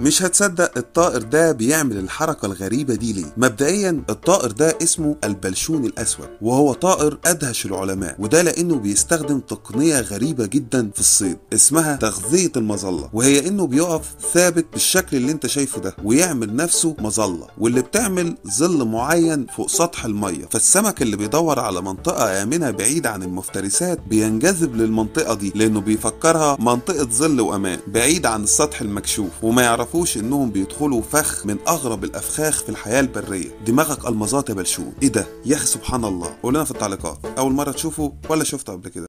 مش هتصدق الطائر ده بيعمل الحركة الغريبة دي ليه؟ مبدئيا الطائر ده اسمه البلشون الأسود، وهو طائر أدهش العلماء، وده لأنه بيستخدم تقنية غريبة جدا في الصيد اسمها تغذية المظلة، وهي إنه بيقف ثابت بالشكل اللي أنت شايفه ده ويعمل نفسه مظلة، واللي بتعمل ظل معين فوق سطح المية، فالسمك اللي بيدور على منطقة آمنة بعيد عن المفترسات بينجذب للمنطقة دي لأنه بيفكرها منطقة ظل وأمان بعيد عن السطح المكشوف، وما يعرفوش إنهم بيدخلوا فخ من أغرب الأفخاخ في الحياة البرية. دماغك ألمظات يا بلشون. إيه ده؟ يا أخي سبحان الله. قول لنا في التعليقات، أول مرة تشوفه ولا شفته قبل كده؟